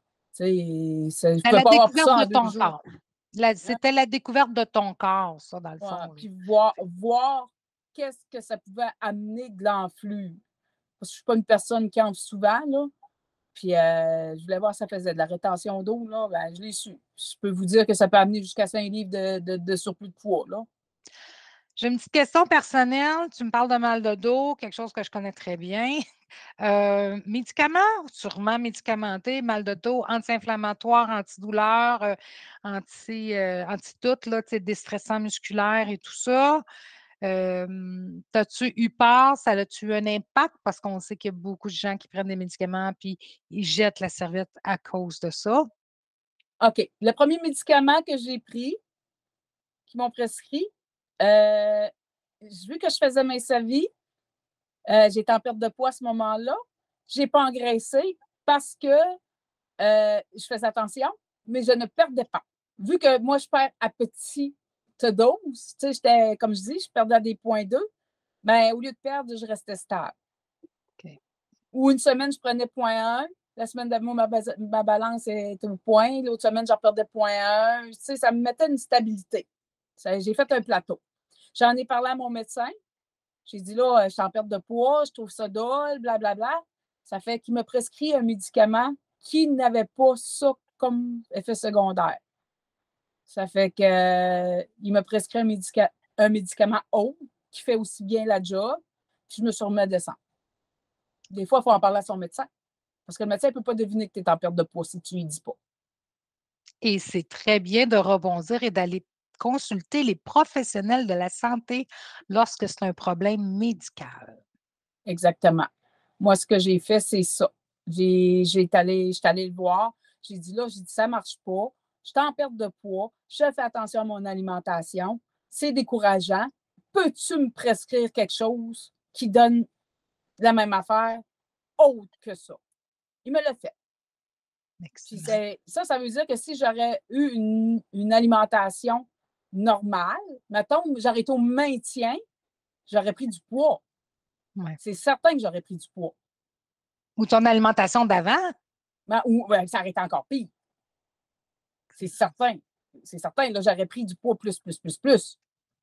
Tu sais, je ne à pouvais la pas avoir pris découverte ça de en deux ton jours. corps. La- Hein? C'était la découverte de ton corps, ça, dans le Ouais, fond. là. puis voir, voir qu'est-ce que ça pouvait amener de l'enflure. Parce que je ne suis pas une personne qui enfle souvent, là. Puis euh, je voulais voir si ça faisait de la rétention d'eau, là. Ben, je l'ai su. Je peux vous dire que ça peut amener jusqu'à cinq livres de, de, de surplus de poids, là. J'ai une petite question personnelle. Tu me parles de mal de dos, quelque chose que je connais très bien. Euh, médicaments, sûrement médicamentés, mal de dos, anti-inflammatoire, antidouleur, euh, anti, euh, anti-tout, là, tu sais, déstressant musculaire et tout ça. Euh, T'as-tu eu peur? Ça a-tu eu un impact? Parce qu'on sait qu'il y a beaucoup de gens qui prennent des médicaments puis ils jettent la serviette à cause de ça. OK. Le premier médicament que j'ai pris, qui m'ont prescrit, euh, vu que je faisais mes savis, euh, j'étais en perte de poids à ce moment-là. Je n'ai pas engraissé parce que euh, je faisais attention, mais je ne perdais pas. Vu que moi, je perds à petite dose, tu sais, j'étais, comme je dis, je perdais à des points deux, bien, au lieu de perdre, je restais stable. OK. Ou une semaine, je prenais point un. La semaine d'avant, ma, ma balance était au point. L'autre semaine, j'en perdais point un. Tu sais, ça me mettait une stabilité. Ça, j'ai fait un plateau. J'en ai parlé à mon médecin. J'ai dit, là, je suis en perte de poids, je trouve ça dole, blablabla. Ça fait qu'il me prescrit un médicament qui n'avait pas ça comme effet secondaire. Ça fait qu'il euh, me prescrit un, médica un médicament haut qui fait aussi bien la job. Puis je me suis remis à descendre. Des fois, il faut en parler à son médecin. Parce que le médecin ne peut pas deviner que tu es en perte de poids si tu ne lui dis pas. Et c'est très bien de rebondir et d'aller consulter les professionnels de la santé lorsque c'est un problème médical. Exactement. Moi, ce que j'ai fait, c'est ça. J'ai, j'ai allé, j'étais allée le voir. J'ai dit là, j'ai dit ça ne marche pas. Je suis en perte de poids. Je fais attention à mon alimentation. C'est décourageant. Peux-tu me prescrire quelque chose qui donne la même affaire autre que ça? Il me l'a fait. Puis c'est, ça, ça veut dire que si j'aurais eu une, une alimentation normale, mettons, j'aurais été au maintien, j'aurais pris du poids. Ouais. C'est certain que j'aurais pris du poids. Ou ton alimentation d'avant? Ben, ou ben, ça aurait été encore pire. C'est certain. C'est certain. Là, j'aurais pris du poids plus, plus, plus, plus.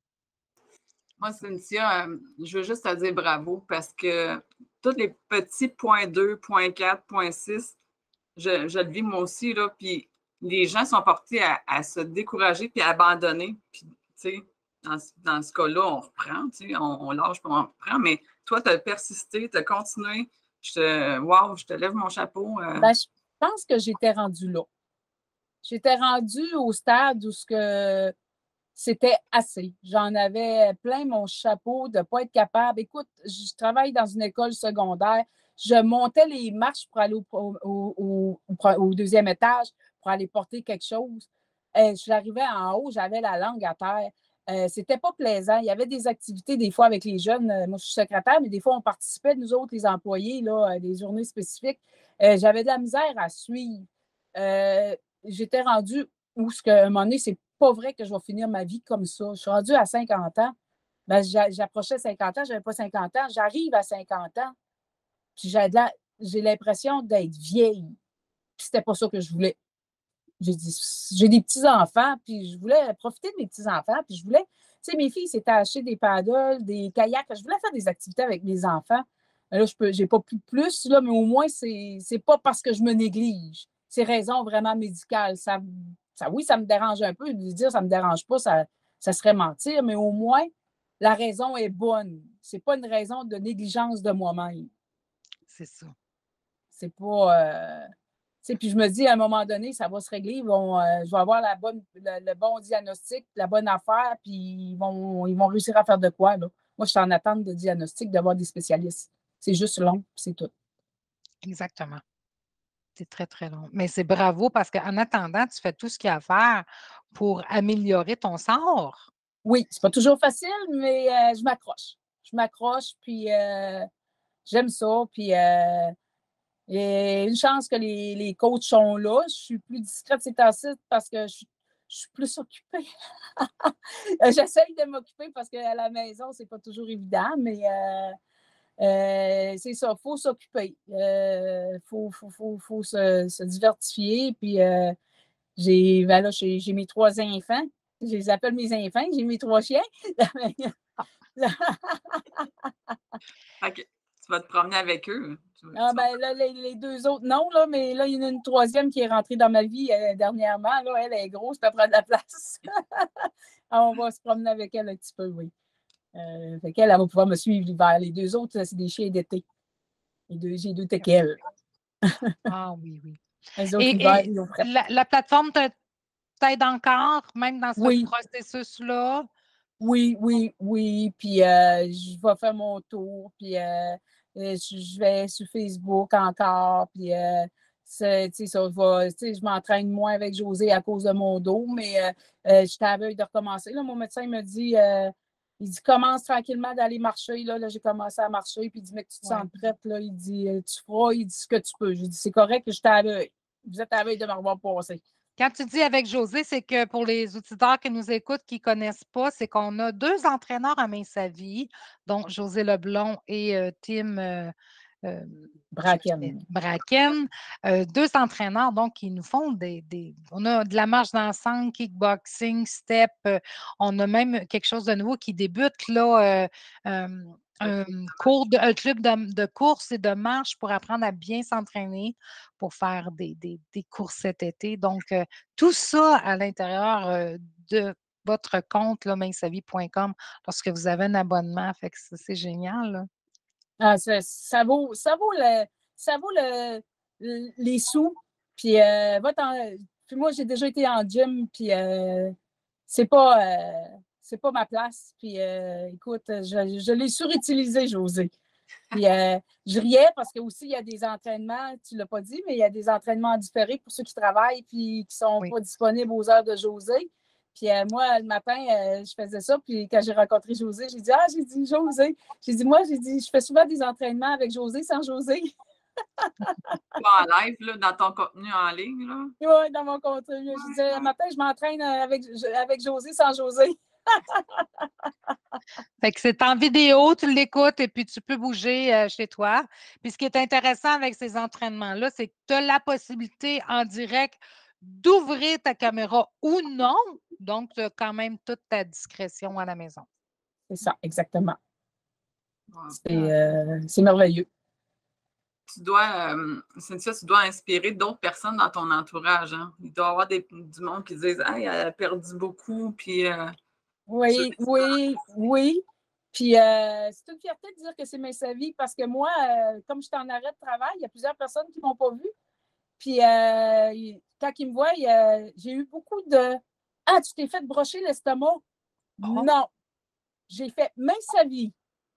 Moi, Cynthia, euh, je veux juste te dire bravo parce que tous les petits points deux, point quatre, point six, je, je le vis moi aussi, là, puis les gens sont portés à, à se décourager puis à abandonner. Puis, tu sais, dans, dans ce cas-là, on reprend, tu sais, on, on lâche puis on reprend, mais toi, tu as persisté, tu as continué. Je te, wow, je te lève mon chapeau. Euh... Ben, je pense que j'étais rendue là. J'étais rendue au stade où ce que c'était assez. J'en avais plein mon chapeau de ne pas être capable. Écoute, je travaille dans une école secondaire. Je montais les marches pour aller au, au, au, au deuxième étage pour aller porter quelque chose. Euh, j'arrivais en haut, j'avais la langue à terre. Euh, c'était pas plaisant. Il y avait des activités des fois avec les jeunes. Euh, moi, je suis secrétaire, mais des fois, on participait, nous autres, les employés, là, à des journées spécifiques. Euh, j'avais de la misère à suivre. Euh, J'étais rendue où, ce que, à un moment donné, c'est pas vrai que je vais finir ma vie comme ça. Je suis rendue à cinquante ans. Ben, j'approchais cinquante ans, je n'avais pas cinquante ans. J'arrive à cinquante ans. Puis j'ai l'impression d'être vieille. Puis c'était pas ça que je voulais. J'ai dit, j'ai des petits-enfants, puis je voulais profiter de mes petits-enfants, puis je voulais, tu sais, mes filles s'étaient achetées des paddles, des kayaks, je voulais faire des activités avec mes enfants. Là, je peux, j'ai pas pu plus, là, mais au moins, c'est, c'est pas parce que je me néglige. C'est raison vraiment médicale. Ça, ça, oui, ça me dérange un peu. De dire ça me dérange pas, ça, ça serait mentir, mais au moins, la raison est bonne. C'est pas une raison de négligence de moi-même. C'est ça. C'est pas... Euh, puis je me dis, à un moment donné, ça va se régler. Ils vont, euh, je vais avoir la bonne, le, le bon diagnostic, la bonne affaire, puis ils vont, ils vont réussir à faire de quoi, là. Moi, je suis en attente de diagnostic, d'avoir des spécialistes. C'est juste long, c'est tout. Exactement. C'est très, très long. Mais c'est bravo parce qu'en attendant, tu fais tout ce qu'il y a à faire pour améliorer ton sort. Oui, c'est pas toujours facile, mais euh, je m'accroche. Je m'accroche, puis euh, j'aime ça, puis euh, et une chance que les, les coachs sont là. Je suis plus discrète ces temps-ci parce que je, je suis plus occupée. J'essaye de m'occuper parce qu'à la maison, c'est pas toujours évident, mais euh, euh, c'est ça, il faut s'occuper. Il euh, faut, faut, faut, faut se, se diversifier. Puis euh, j'ai, ben là, j'ai, j'ai mes trois enfants. Je les appelle mes enfants. J'ai mes trois chiens. Okay. Tu vas te promener avec eux. Ah, ben, là, les, les deux autres, non, là, mais là, il y en a une troisième qui est rentrée dans ma vie euh, dernièrement. Là, elle est grosse, elle prend de la place. Alors, on va se promener avec elle un petit peu, oui. Euh, fait qu'elle, elle va pouvoir me suivre l'hiver. Les deux autres, c'est des chiens d'été. Les deux, j'ai deux teckels. Ah oui, oui. Les autres, Et, l'hiver, et ils ont prêt. la, la plateforme t'aide encore, même dans ce oui. processus-là? Oui, oui, oui. Puis euh, je vais faire mon tour. Puis euh, je vais sur Facebook encore. Puis euh, c'est, ça va, je m'entraîne moins avec José à cause de mon dos, mais euh, euh, j'étais à veille de recommencer. Là, mon médecin me dit, euh, il dit, commence tranquillement d'aller marcher. Là, là j'ai commencé à marcher. Puis il dit, mais que tu te Ouais. sens prête. Là, il dit, tu feras, il dit ce que tu peux. J'ai dit, c'est correct que je t'aveugle. vous êtes à la veille de m'avoir passé. Quand tu dis avec José, c'est que pour les auditeurs qui nous écoutent, qui ne connaissent pas, c'est qu'on a deux entraîneurs à Main-Sa-Vie, dont José Leblond et euh, Tim euh, euh, Bracken. Bracken, euh, deux entraîneurs donc qui nous font des, des... On a de la marche dansante, kickboxing, step. Euh, on a même quelque chose de nouveau qui débute là. Euh, euh, un, cours de, un club de, de course et de marche pour apprendre à bien s'entraîner pour faire des, des, des courses cet été. Donc, euh, tout ça à l'intérieur euh, de votre compte, mainsavie point com, lorsque vous avez un abonnement. Fait que c'est génial. Là. Ah, ça, ça vaut, ça vaut, le, ça vaut le, le- les sous. Puis, euh, va t'en- puis moi, j'ai déjà été en gym, puis euh, c'est pas, euh, c'est pas ma place. Puis euh, écoute, je, je l'ai surutilisé, José. Puis euh, je riais parce que aussi, il y a des entraînements, tu ne l'as pas dit, mais il y a des entraînements différés pour ceux qui travaillent puis qui ne sont Oui. pas disponibles aux heures de José. Puis euh, moi, le matin, euh, je faisais ça. Puis quand j'ai rencontré José, j'ai dit, ah, j'ai dit José. J'ai dit, moi, j'ai dit, je fais souvent des entraînements avec José sans José. Pas en live, là, dans ton contenu en ligne, là. Oui, dans mon contenu. Je disais, le matin, je m'entraîne avec, avec José sans José. Fait que c'est en vidéo, tu l'écoutes et puis tu peux bouger euh, chez toi. Puis ce qui est intéressant avec ces entraînements-là, c'est que tu as la possibilité en direct d'ouvrir ta caméra ou non. Donc, tu as quand même toute ta discrétion à la maison. C'est ça, exactement. Ouais. C'est euh, c'est merveilleux. Tu dois, euh, Cynthia, tu dois inspirer d'autres personnes dans ton entourage. Hein? Il doit y avoir des, du monde qui disent hey, elle a perdu beaucoup. Puis, euh, Oui, oui, oui. Puis euh, c'est une fierté de dire que c'est Main-Sa-Vie parce que moi, euh, comme je suis en arrêt de travail, il y a plusieurs personnes qui ne m'ont pas vue. Puis euh, quand ils me voient, euh, j'ai eu beaucoup de Ah, tu t'es fait brocher l'estomac? Oh. Non. J'ai fait Main-Sa-Vie.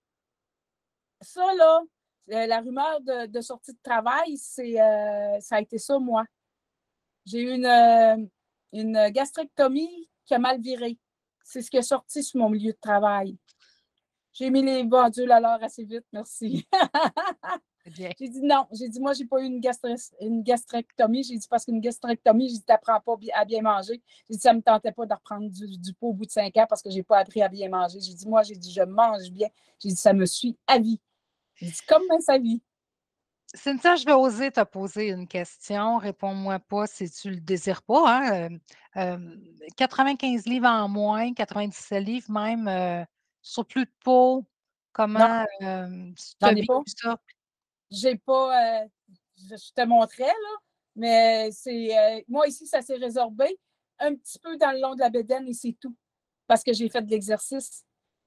Ça, là, euh, la rumeur de, de sortie de travail, c'est euh, ça a été ça, moi. J'ai eu une, euh, une gastrectomie qui a mal viré. C'est ce qui est sorti sur mon milieu de travail. J'ai mis les bandules à l'heure assez vite, merci. J'ai dit non. J'ai dit, moi, j'ai pas eu une, gastre- une gastrectomie. J'ai dit, parce qu'une gastrectomie, j'ai dit, t'apprends pas à bien manger. J'ai dit, ça me tentait pas de reprendre du, du pot au bout de cinq ans parce que j'ai pas appris à bien manger. J'ai dit, moi, j'ai dit, je mange bien. J'ai dit, ça me suit à vie. J'ai dit, comme dans sa vie. Cynthia, je vais oser te poser une question. Réponds-moi pas si tu le désires pas. Hein? Euh, euh, quatre-vingt-quinze livres en moins, quatre-vingt-dix-sept livres même, euh, sur plus de peau. Comment euh, tu as J'en ai vécu pas. ça? J'ai pas. Euh, je, je te montrais, là, mais c'est. Euh, moi, ici, ça s'est résorbé un petit peu dans le long de la bédaine et c'est tout. Parce que j'ai fait de l'exercice.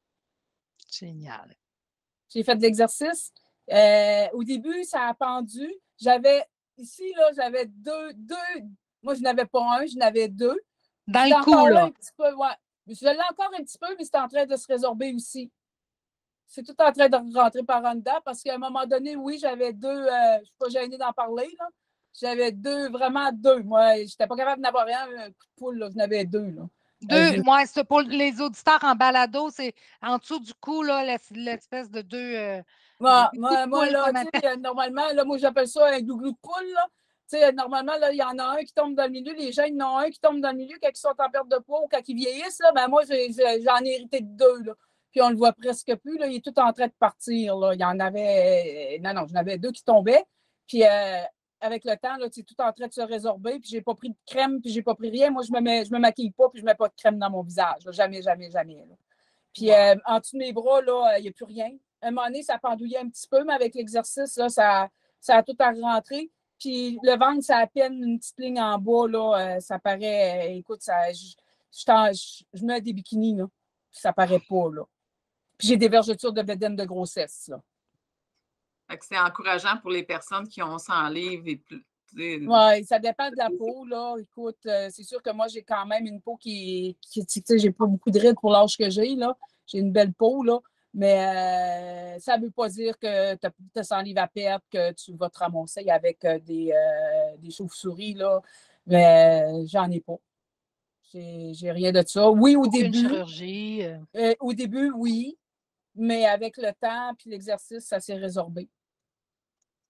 Génial. J'ai fait de l'exercice. Euh, au début, ça a pendu. J'avais, ici, là, j'avais deux, deux. Moi, je n'avais pas un, je n'avais deux. Dans C'était le cou, encore là là. un petit peu, ouais. Je l'ai encore un petit peu, mais c'est en train de se résorber aussi. C'est tout en train de rentrer par en dedans parce qu'à un moment donné, oui, j'avais deux, euh, je ne suis pas gênée d'en parler, là. J'avais deux, vraiment deux. Moi, je n'étais pas capable d'en avoir un, un coup de poule, là. J'en avais deux, là. Deux, moi, c'est pour les auditeurs en balado, c'est en dessous du cou, là, l'espèce de deux. Euh, moi, deux moi, moi là, tu sais, normalement, là, moi, j'appelle ça un glouglou de poule, là. Tu sais, normalement, là, il y en a un qui tombe dans le milieu. Les gens, il y en a un qui tombe dans le milieu quand ils sont en perte de poids ou quand ils vieillissent, là. Ben, moi, j'en ai hérité de deux, là. Puis on le voit presque plus, là. Il est tout en train de partir, là. Il y en avait. Non, non, j'en avais deux qui tombaient. Puis euh, avec le temps, là, c'est tout en train de se résorber. Puis j'ai pas pris de crème, puis j'ai pas pris rien. Moi, je me mets, je me maquille pas, puis je mets pas de crème dans mon visage. Là. Jamais, jamais, jamais. Là. Puis wow. euh, en dessous de mes bras, là, il n'y a plus rien. À un moment donné, ça pendouillait un petit peu, mais avec l'exercice, là, ça, ça a tout à rentrer. Puis le ventre, ça a à peine une petite ligne en bas, là. Euh, ça paraît, euh, écoute, ça, je, je, je, je mets des bikinis, là. Puis ça paraît pas, là. Puis j'ai des vergetures de bédaine de grossesse, là. C'est encourageant pour les personnes qui ont cent livres et plus. Oui, ça dépend de la peau, là. Écoute, euh, c'est sûr que moi, j'ai quand même une peau qui, qui tu sais, j'ai pas beaucoup de rides pour l'âge que j'ai, là. J'ai une belle peau, là. Mais euh, ça ne veut pas dire que tu as cent livres à perdre, que tu vas te ramasser avec euh, des, euh, des chauves-souris, là. Mais euh, j'en ai pas. J'ai rien de ça. Oui, au Aucune début. chirurgie. Euh... Euh, au début, oui. Mais avec le temps puis l'exercice, ça s'est résorbé.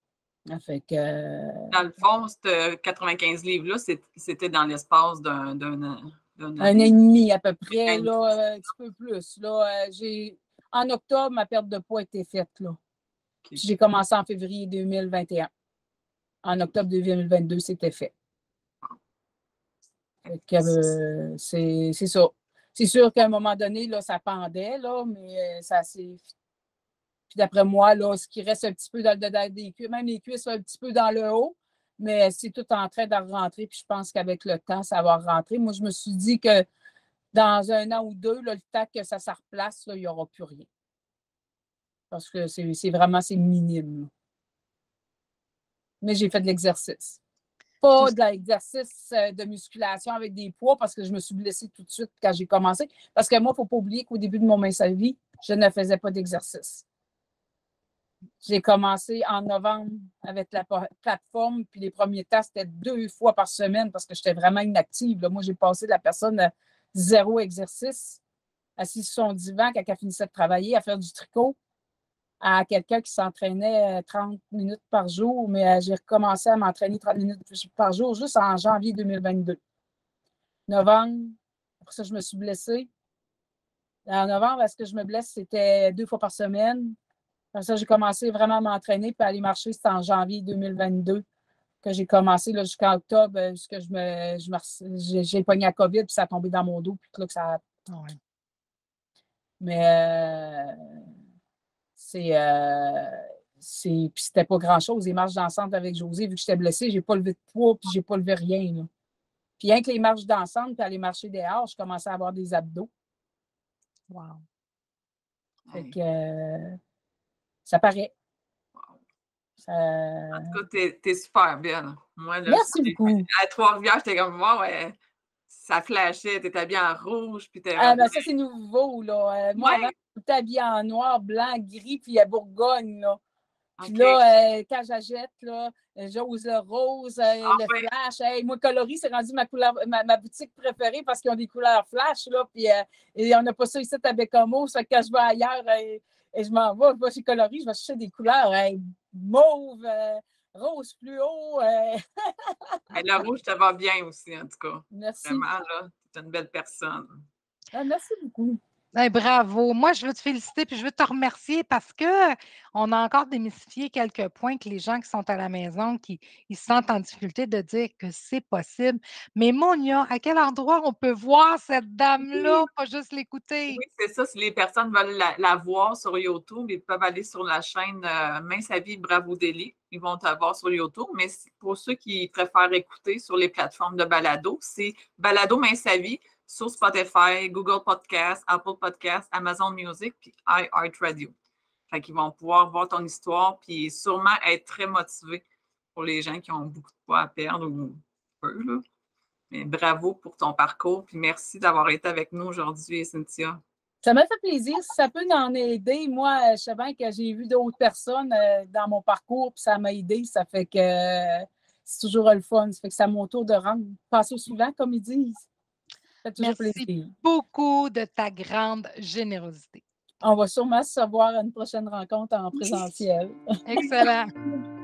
Ça fait que... euh, Dans le fond, ce quatre-vingt-quinze livres-là, c'est- c'était dans l'espace d'un d'un an. d'un Un an an. et demi à peu près, Un an et là, euh, un petit peu plus. Là, euh, j'ai... En octobre, ma perte de poids était faite. Là. Puis j'ai commencé en février deux mille vingt et un. En octobre deux mille vingt-deux, c'était fait. Fait que, euh, c'est c'est ça. C'est sûr qu'à un moment donné, là, ça pendait, là, mais euh, ça s'est. Puis d'après moi, là, ce qui reste un petit peu dans le dedans des cuisses, même les cuisses sont un petit peu dans le haut, mais c'est tout en train de rentrer. Puis je pense qu'avec le temps, ça va rentrer. Moi, je me suis dit que dans un an ou deux, là, le temps que ça se replace, là, il n'y aura plus rien. Parce que c'est c'est vraiment c'est minime. Mais j'ai fait de l'exercice. Pas de l'exercice euh, de musculation avec des poids parce que je me suis blessée tout de suite quand j'ai commencé. Parce que moi, il ne faut pas oublier qu'au début de mon mince à vie, je ne faisais pas d'exercice. J'ai commencé en novembre avec la plateforme, puis les premiers temps, c'était deux fois par semaine parce que j'étais vraiment inactive. Là. Moi, j'ai passé de la personne à zéro exercice, assise sur son divan quand elle finissait de travailler, à faire du tricot, à quelqu'un qui s'entraînait trente minutes par jour, mais j'ai recommencé à m'entraîner trente minutes par jour juste en janvier deux mille vingt-deux. Novembre, après ça, je me suis blessée. En novembre, est-ce que je me blesse, c'était deux fois par semaine. Après ça, j'ai commencé vraiment à m'entraîner puis à aller marcher. C'était en janvier deux mille vingt-deux que j'ai commencé jusqu'en octobre, jusqu'à je me, je me, j'ai, j'ai pogné la COVID puis ça a tombé dans mon dos. Puis là, que ça a... Ouais. Mais euh, c'est... Euh, c'est... Puis c'était pas grand-chose. Les marches d'ensemble avec José, vu que j'étais blessée, j'ai pas levé de poids puis j'ai pas levé rien. Là. Puis rien que les marches d'ensemble puis aller marcher dehors, je commençais à avoir des abdos. Wow. Fait que... Euh, ça paraît. Ça... En tout cas, t'es, t'es super belle. Moi, là, merci beaucoup. À Trois-Rivières, j'étais comme moi, ouais, ça flashait, t'étais habillée en rouge. Puis t'es ah, ben ça, c'est nouveau, là. Euh, moi, ouais. avant, j'étais habillée en noir, blanc, gris, puis à Bourgogne, là. Puis okay. là, euh, quand j'achète, là, j'ose le rose, euh, ah, le ouais. flash. Hey, moi, coloris, c'est rendu ma, couleur, ma, ma boutique préférée parce qu'ils ont des couleurs flash, là. Puis euh, et on n'a pas ça ici à Bécomo. Ça fait que quand je vais ailleurs, euh, et je m'en vais, je vais chez Coloris, je vais chercher des couleurs hey, mauve, euh, rose fluo. Euh... Le rouge, ça va bien aussi, en tout cas. Merci. Vraiment, là, tu es une belle personne. Ah, merci beaucoup. Hey, bravo. Moi, je veux te féliciter puis je veux te remercier parce qu'on a encore démystifié quelques points que les gens qui sont à la maison, qui ils se sentent en difficulté de dire que c'est possible. Mais Monia, à quel endroit on peut voir cette dame-là, oui. pas juste l'écouter? Oui, c'est ça. Si les personnes veulent la, la voir sur YouTube, ils peuvent aller sur la chaîne euh, Mince à vie Bravo Délit. Ils vont te voir sur YouTube. Mais pour ceux qui préfèrent écouter sur les plateformes de balado, c'est Balado Mince à vie sur Spotify, Google Podcast, Apple Podcast, Amazon Music, puis iHeartRadio. Fait qu'ils vont pouvoir voir ton histoire, puis sûrement être très motivés pour les gens qui ont beaucoup de poids à perdre ou peu, là. Mais bravo pour ton parcours, puis merci d'avoir été avec nous aujourd'hui, Cynthia. Ça m'a fait plaisir. Si ça peut en aider, moi, je sais bien que j'ai vu d'autres personnes dans mon parcours, puis ça m'a aidé. Ça fait que c'est toujours le fun. Ça fait que c'est à mon tour de rendre. Passer au suivant, comme ils disent. Merci plaisir. beaucoup de ta grande générosité. On va sûrement se revoir à une prochaine rencontre en présentiel. Excellent.